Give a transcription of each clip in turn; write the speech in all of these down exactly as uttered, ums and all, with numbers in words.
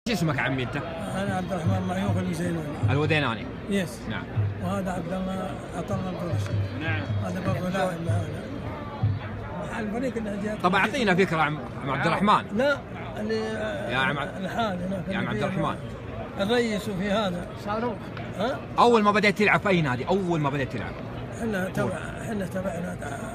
شو اسمك يا عمي انت؟ انا عبد الرحمن معيوف الوزيناني. الوديناني. يس. نعم. وهذا عبد الله عطله القرشي. نعم. هذا برضه لاعب معانا. الفريق اللي جاء. طب اعطينا فكره عن عبد الرحمن. لا اللي يا عم الحال هناك. يا عم عبد الرحمن. الرئيس وفي هذا صاروخ. ها؟ اول ما بدأت تلعب في اي نادي؟ اول ما بدأت تلعب. احنا تبع احنا تبعنا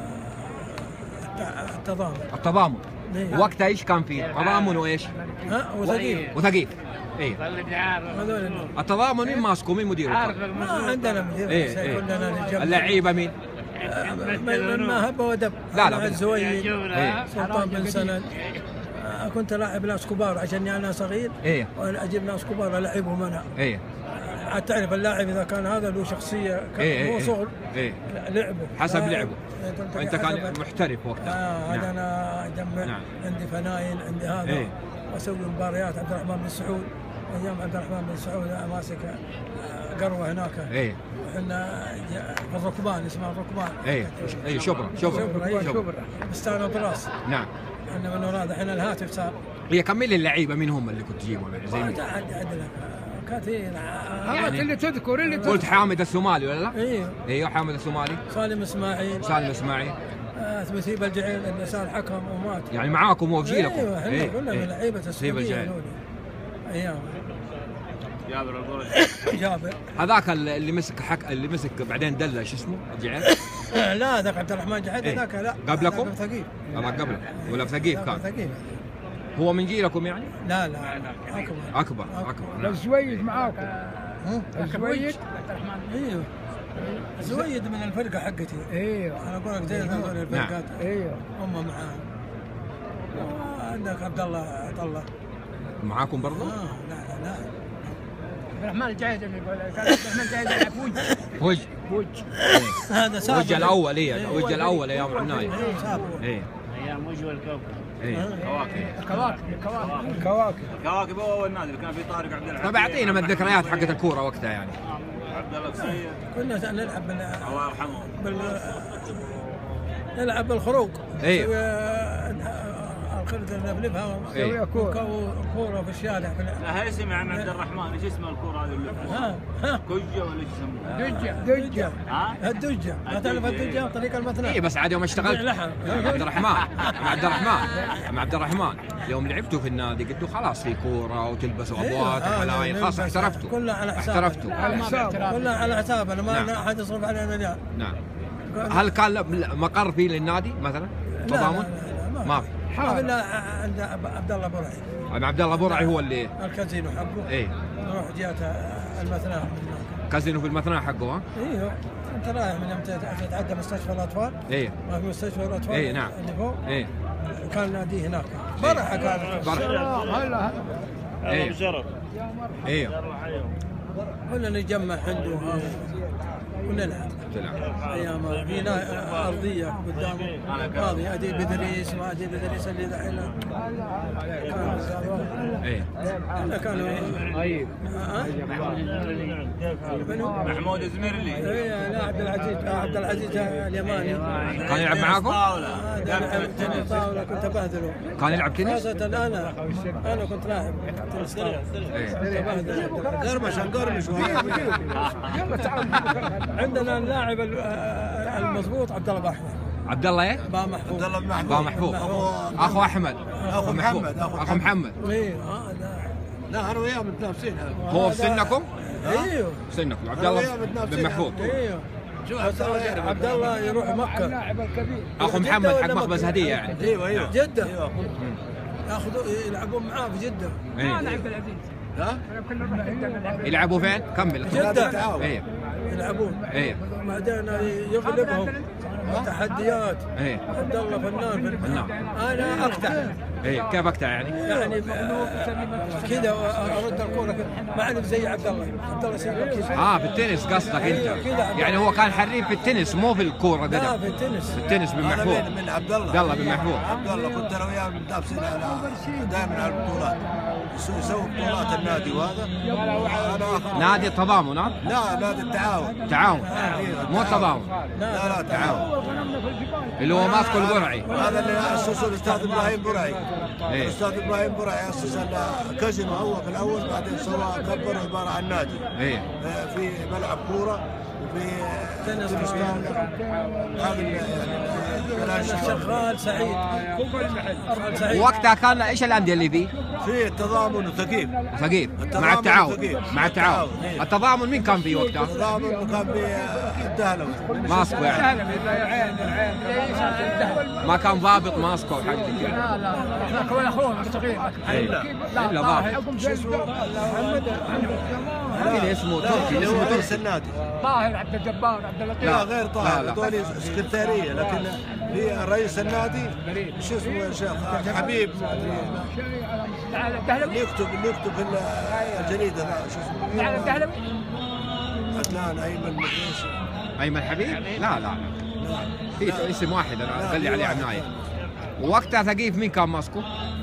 التضامن. التضامن. وقتها ايش كان فيه؟ تضامن وايش؟ ها وثقيف. وثقيف. اي. التضامن مين ماسكه؟ مين مديره؟ ما عندنا مدير. ايه ايه. اللعيبه مين؟ من ما هب ودب. لا لا. الزويد. ايه. سلطان بن سند. كنت لاعب ناس كبار عشان انا صغير. ايه. وانا اجيب ناس كبار العبهم انا. ايه. تعرف اللاعب اذا كان هذا له شخصيه إيه مو صغر. إيه. لعبه حسب لعبه. وانت كان محترف وقتها. اه هذا. نعم. انا اجمع. نعم. عندي فنايل عندي هذا. إيه. واسوي مباريات عبد الرحمن بن سعود. ايام عبد الرحمن بن سعود ماسك قروه هناك. ايه. وحنا في الركبان اسمها الركبان. ايه اي شبرا شبرا شبرا شبرا بستان براس. نعم. احنا من وراء الحين الهاتف صار. هي كمل لي اللعيبه مين هم اللي كنت تجيبهم زي مين؟ عندنا كثير يعني اللي تذكر اللي تذكر. قلت حامد السومالي ولا لا؟ ايوه ايوه حامد السومالي. سالم اسماعيل. سالم اسماعيل. آه مثيب الجعيل اللي صار حكم ومات. يعني معاكم هو في جيلكم. ايوه احنا إيه كلنا من لعيبه السعوديه هذول. ايام جابر القرشي. جابر هذاك اللي مسك حك اللي مسك بعدين دله شو اسمه؟ الجعيل؟ لا ذاك عبد الرحمن جعيل هذاك. لا قبلكم؟ ثقيف. هذا قبلك ولا في ثقيف كان؟ ثقيف. هو من جيلكم يعني؟ لا لا اكبر اكبر اكبر. نعم. الزويد معاكم. الزويد. ايوه زويد من الفرقه حقتي. ايوه انا اقول لك زي هذول الفرقات. ايوه هم معانا. عندك عبد الله عبد الله معاكم برضه؟ اه لا لا عبد الرحمن الجاهد اللي يقول كان عبد الرحمن الجاهد يلعب وجه وجه وجه. هذا سابق. وجه الاول ايه وجه الاول ايام عناية. ايه سابق. ايه ايام وجه والكوكب. ايه كواكب. الكواكب الكواكب الكواكب. الكواكب هو اول نادي اللي كان فيه طارق عبد الحميد. طب اعطينا من الذكريات حقت الكوره وقتها يعني. عبد الله السيد. كنا نلعب بال الله يرحمه. بال نلعب بالخروق. ايه. الخرده نلفلفها. ايه. كوره في الشارع. لا هي سمع عن عبد الرحمن ايش اسمه الكوره هذه اللي ها ها كجه ولا ايش يسموها؟ دجه دجه. ها؟ الدجه ما تعرف الدجه طريق المثنى. اي بس عاد يوم اشتغلت لحم. عبد الرحمن عبد الرحمن عبد الرحمن يوم لعبتوا في النادي قلتوا خلاص في كوره وتلبسوا ابوات وحلاين خلاص احترفتوا. كلها على حساب. احترفتوا. على حساب. كلها على حساب انا ما احد يصرف علينا ريال. نعم. هل كان مقر فيه للنادي مثلا؟ تضامن؟ ما في. ما الا عند عبد الله برعي. عبد الله برعي هو اللي الكازينو حقه. ايه. نروح جهه المثنى. كازينو في المثنى حقه ها؟ ايوه انت رايح من يوم تتعدى مستشفى الاطفال. ايه. ما في مستشفى الاطفال. ايه نعم. اللي فوق. ايه. كان نادي هناك. برعه كانت. برعه. هلا ايه. بشرف. ايه. كنا نتجمع عنده ونلعب. تلعب. ايام في ارضيه قدامه فاضيه ادي بدريس ما ادري بدريس اللي دحين ايه. كانوا طيب. محمود الزميرلي. ايه لا عبد العزيز عبد العزيز اليماني كان يلعب معاكم؟ هذا تنس طاوله كنت ابهدله. كان يلعب تنس؟ خاصة انا انا كنت لاعب تنس طاوله. ايه. قرمش قرمش عندنا اللاعب المضبوط عبد الله باحمد. عبد الله ايه؟ با محفوظ. عبد الله با محفوظ. اخو احمد. اخو محمد. اخو محمد. ايه هذا. لا انا وياه متنافسين. هو في سنكم؟ ايوه سنكم عبد الله بن محفوظ. ايوه عبد الله يروح مكه. اللاعب الكبير. اخو محمد حق مخبز هديه يعني. ايوه ايوه جده. ياخذوا يلعبون معاه في جده. ما عبد العزيز. ها؟ كنا نروح جده. يلعبوا فين؟ كمل. جده. ايه. يلعبون. ايه. بعدين يغلبهم تحديات. ايه. عبد الله فنان في فنان. انا اقطع. ايه كيف اقطع يعني؟ يعني كذا ارد الكوره ما اعرف زي عبد الله. عبد الله يسوي كذا. اه في التنس قصدك انت. يعني هو كان حريف في التنس مو في الكوره لا قدم. في التنس. في التنس بن انا محفوظ. من من عبد الله. عبد الله بن محفوظ. عبد الله كنت انا وياه متنافسين على دائما على البطولات. يسوي بطولات النادي وهذا. أنا نادي التضامن ها؟ لا نادي التعاون. تعاون مو التضامن. لا لا تعاون. اللي هو ماسكو البرعي. هذا اللي أسسه الأستاذ إبراهيم برعي. إيه. الأستاذ إبراهيم برعي أسس كازينو هو في الأول، بعدين سواه كبر عبارة عن نادي. ايه في ملعب كورة وفي تنس طاولة. هذا يعني شغال سعيد. سعيد. وقتها كان ايش الانديه اللي فيه؟ في التضامن وثقيف. وثقيف التضامن مع التعاون. وثقيف. مع التعاون. إيه. التضامن مين كان فيه وقتها؟ التضامن وكان في الدهلوي. ماسكو يعني. ما كان ضابط ماسكو وحاجه زي كذا. لا لا هو اخوه الصغير. لا لا ضابط. شو اسمه؟ مين اسمه تركي؟ اللي هو اسمه رئيس تركي. النادي. طاهر عبد الجبار عبد اللطيف. لا غير طاهر، لا. هذول سكرتاريه، لكن في رئيس النادي شو اسمه يا شيخ؟ حبيب ما ادري. اللي يكتب اللي يكتب في الجريده ذا شو اسمه؟ تعال الدهلوي. عدنان ايمن مدريش. ايمن حبيب؟ لا لا في اسم واحد انا قال لي عليه عناية. ووقتها ثقيف مين كان ماسكو؟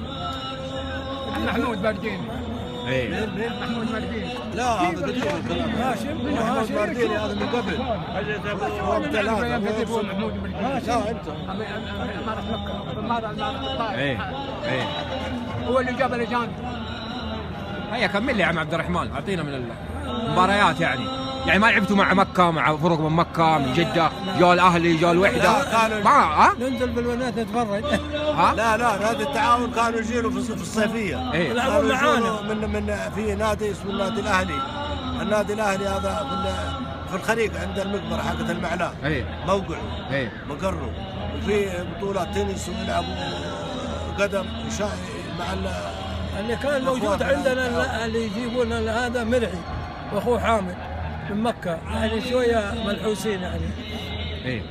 محمود باردين. ايه محمود باردين. لا هذا قديم الكلام. هاشم محمود بارديني هذا من قبل. هو ثلاثة. محمود باردين. لا انت. امارة مكة. امارة امارة الطائف. ايه ايه هو اللي جاب الاجانب. هيا كمل لي يا عم عبد الرحمن، اعطينا من المباريات يعني. يعني ما لعبتوا مع مكة مع فرق من مكة من جدة، جو الاهلي جو الوحدة ما ها؟ ننزل بالبنات نتفرج. ها؟ لا لا نادي التعاون كانوا يجيروا في الصيفية. ايه يلعبون معانا. من من في نادي اسمه النادي الاهلي. النادي الاهلي هذا في في الخليج عند المقبرة حقة المعلاه. ايه موقعه. ايه مقره. وفي بطولات تنس ويلعبوا قدم مع اللي كان موجود عندنا اللي يجيبون لنا هذا مرعي واخوه حامد من مكة، يعني شوية ملحوسين يعني. ايه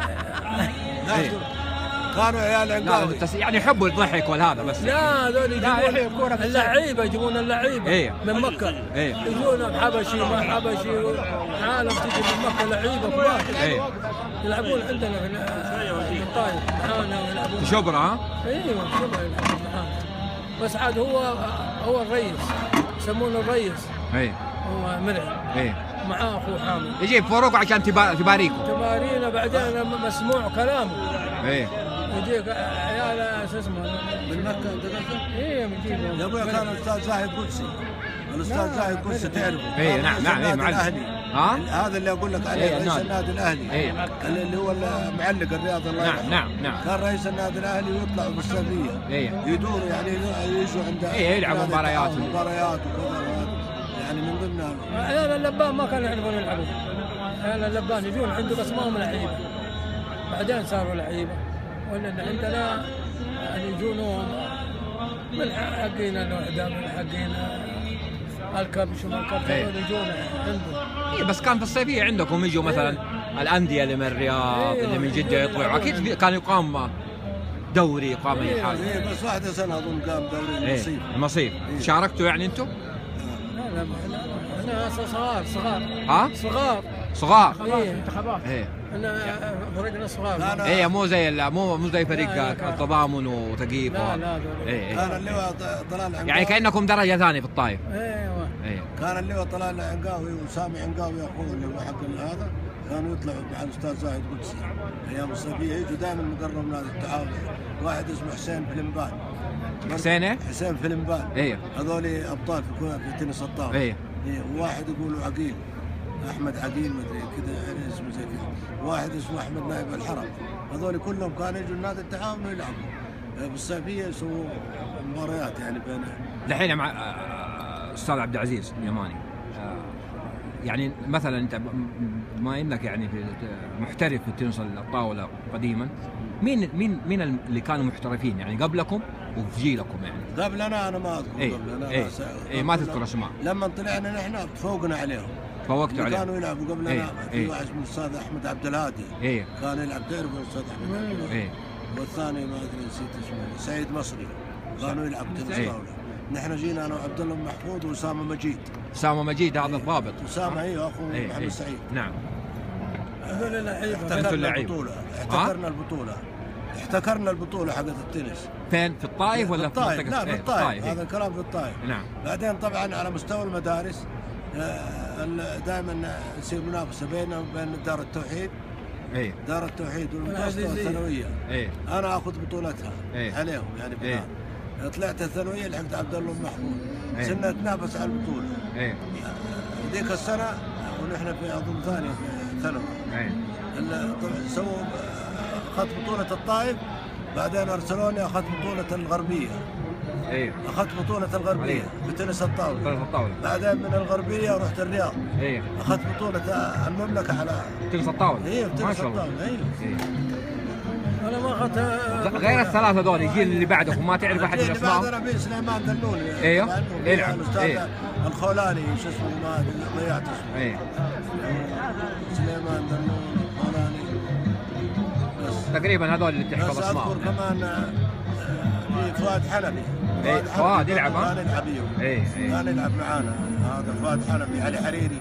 إيه. كانوا عيال عنقاوي. لا يعني يحبوا الضحك والهذا بس. لا هذول يجيبون اللعيبة يجيبون اللعيبة إيه. من مكة. إيه. يجون بحبشي ما حبشي عالم تجي من مكة لعيبة كبار. ايه يلعبون عندنا في الطايف معانا ويلعبون. في شبرا ها؟ ايوه شبرا يلعبون معانا. بس عاد هو هو الرئيس يسمونه الرئيس. ايه هو مرعي. ايه معاه اخوه حامد. يجيب فروق عشان تبا- تباريكم. تمارين بعدين مسموع كلامه. ايه يجيك عيال شو اسمه من مكة انت قصدك؟ ايه بنجيبهم. يا ابويا كان الاستاذ زاهد قدسي. الاستاذ زاهد قدسي تعرفه. ايه نعم نعم ايه معلم. الاهلي. ها؟ هذا اللي اقول لك عليه إيه، رئيس النادي. النادي الاهلي. ايه اللي هو المعلق الرياضي الله نعم يرحمه. نعم نعم كان رئيس النادي الاهلي ويطلع بالسفريه. ايه يدوروا يعني يجوا عند إيه، يلعبوا نادي مباريات. التعاون، مباريات وكذا وهذا. يعني من ضمنها. عيال اللبان ما كانوا يعرفون يلعبون. عيال اللبان يجون عنده بس ما هم لعيبه. بعدين صاروا لعيبه. ولا عندنا يعني يجون من حقين الوحده من حقين الكبش وما الكبش إيه. يجون عندهم. إيه بس كان في الصيفية عندكم يجوا مثلا الأندية اللي من الرياض إيه. اللي من جدة يطلعوا أكيد في- كان يقام دوري يقام أي حاجة. إيه، بس واحده سنه اظن قام دوري إيه المصيف. المصيف شاركتوا يعني أنتم؟ لا لا لا احنا صغار صغار ها؟ صغار. صغار؟ ايه انتخابات. إيه احنا فرقنا صغار. لا، لا. إيه مو زي ال- مو مو زي فريق لا، لا، كان- التضامن وثقيف. لا، و- لا، دول. إيه كان إيه اللواء ط- طلال عنقاوي. يعني كأنكم درجة ثانية في الطايف. ايوه إيه كان اللواء طلال عنقاوي وسامي عنقاوي اخوه اللي هو حق هذا كانوا يطلعوا مع الاستاذ زاهد قدسي ايام الصيفيه يجوا دائما مقرب نادي التعاون. واحد اسمه حسين فلمبان. حسين إيه؟ حسين فلمبان. إيه هذول ابطال في كرة- في تنس الطاوله. إيه إيه، وواحد يقولوا عقيل احمد عقيل مدري كذا يعني اسمه زي كذا. واحد اسمه احمد نائب الحرم. هذول كلهم كانوا يجوا نادي التعاون ويلعبوا. إيه، بالصيفيه يسووا مباريات يعني بين. الحين مع آه، أستاذ عبد العزيز اليماني آه، يعني مثلا أنت بما إنك يعني في محترف في التنس الطاولة قديما، مين مين مين اللي كانوا محترفين يعني قبلكم وفي جيلكم يعني؟ قبل انا انا ما اذكر إيه قبل انا إيه بس- إيه ما تذكر أسماء. لما طلعنا نحن تفوقنا عليهم. فوقتوا اللي عليهم. كانوا يلعبوا قبل إيه، انا في إيه. واحد اسمه الاستاذ احمد عبد الهادي. إيه كان يلعب تعرف الاستاذ احمد عبد الهادي. إيه والثاني ما ادري نسيت اسمه سعيد مصري. كانوا يلعبوا تنس إيه. طاوله. نحن جينا انا وعبد الله محفوظ واسامه مجيد. سامو مجيد هذا الضابط. اسامه ايوه اخو إيه محمد إيه سعيد. نعم هذول لعيبه. أنتوا احتكرنا اللعيبة. البطوله احتكرنا البطوله احتكرنا البطوله حقت التنس. فين؟ في الطائف ولا في الطائف؟ منطقة؟ لا في إيه، الطائف، إيه. هذا الكلام في الطائف. نعم. بعدين طبعا على مستوى المدارس دائما يصير منافسه بيننا وبين دار التوحيد. ايه دار التوحيد والمتوسطه والثانويه. ايه انا اخذ بطولتها إيه. عليهم يعني إيه. بناء. طلعت الثانويه لحقت عبد الله محمود. إيه. صرنا نتنافس على البطوله. ايه ذيك السنه ونحن في اظن ثانيه في ثانوي. ايه ال- طبعا سووا اخذت بطوله الطائف، بعدين ارسلوني اخذت بطوله الغربيه. ايه اخذت بطوله الغربيه عليه. بتنس الطاوله. طرف الطاولة. بعدين من الغربيه رحت الرياض، ايه اخذت بطوله المملكه على تنس الطاولة. ايه ما بتنس شاء الله. الطاوله. ايوه إيه. انا ما اخذت غير الثلاثة دول الجيل اللي بعدكم ما تعرف احد من اللي بعد اسمائهم؟ ربيع سليمان دلول. ايوه. طبعاً، يلعب. الاستاذ إيه. الخولاني شو اسمه ما ضيعت اسمه. ايه سليمان دلول الخولاني. بس تقريبا هذول اللي تحفظ بس اذكر اسمائهم. كمان آه، في فؤاد حلبي. إيه، فؤاد يلعب، ها؟ كان يلعب ايوه. ايه ايه كان يلعب معانا هذا فؤاد حلبي، علي حريري.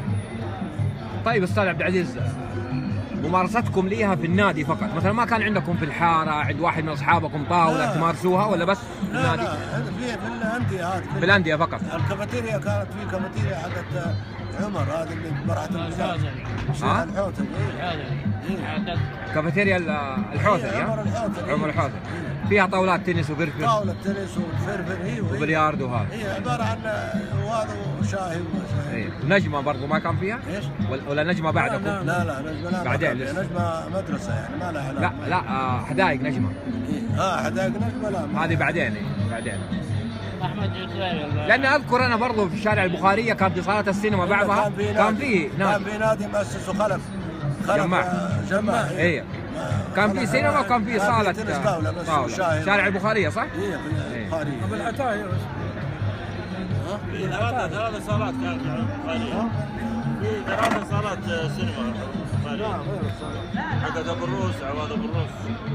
طيب استاذ عبد العزيز، ممارستكم ليها في النادي فقط، مثلا ما كان عندكم في الحاره عند واحد من اصحابكم طاوله لا. تمارسوها ولا بس في لا النادي؟ لا في في الانديه هذه في الانديه فقط. الكافيتيريا كانت في كافيتيريا حقت عمر هذا اللي برعت المساء. ها؟ الحوتري. إيه. كافيتيريا ال- الحوثري. إيه، عمر ها؟ الحوثري. عمر الحوثري. فيها طاولات تنس وفرفر طاولة تنس وفرفر. ايوه وبلياردو وهذا. هي عبارة عن وهذا وشاهي وشاهي. ايه نجمه برضو ما كان فيها؟ ايش؟ ولا- ولا نجمه بعدكم؟ لا، لا لا نجمة لا بعدين ما كان لسه. فيها. نجمة مدرسة يعني ما لها لا علاقة. لا آه، حدائق نجمه. إيه. اه حدائق نجمة لا ما- هذه بعدين إيه، بعدين. احمد جزيري لان اذكر انا برضو في شارع البخاريه كانت صالات السينما بعضها كان في كان نادي. في كان نادي. في نادي مؤسسه خلف. خلف جماع. آه، جماع. ايه كان في سينما وكان في صاله تنس طاولة بس طاولة. وشاهي. شارع البخاريه صح؟ ايه في البخارية. ابو العتاية في ثلاثة ثلاثة صالات كانت في البخارية. في ثلاثة صالات سينما في البخارية. حقت ابو الروس، عواد ابو الروس.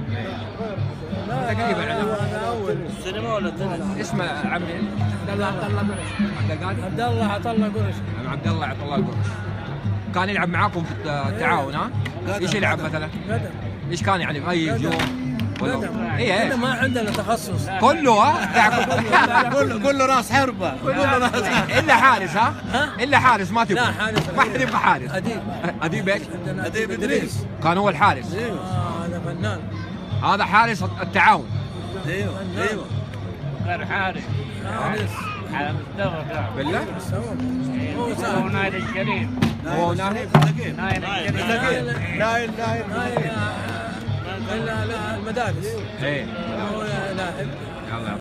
تقريبا على انا اول السينما ولا التنس؟ اسمه عمي عبد الله عبد الله قرش عبد القادر؟ عبد الله عطا الله قرش عم عبد الله عطا الله القرش. كان يلعب معاكم في التعاون ها؟ ايش يلعب مثلا؟ قدم ايش كان يعني في اي هجوم؟ ولا قدم اي احنا اي ما عندنا تخصص كله ها؟ قول قول له راس حربة. قول له راس الا حارس ها؟ ها؟ الا حارس ما تبغى. لا حارس ما حد يبغى حارس. اديب اديب ايش؟ عندنا أديب إدريس. كان هو الحارس. آه، هذا فنان هذا حارس التعاون. ايوه ايوه. غير حارس حارس على مستوى كعب. بالله؟ هو هو سهل نادي الكريم هو ناهي؟ نايل نادي الكريم نايل نايل. هاي لا لا المدارس ايه هو لاعب يلا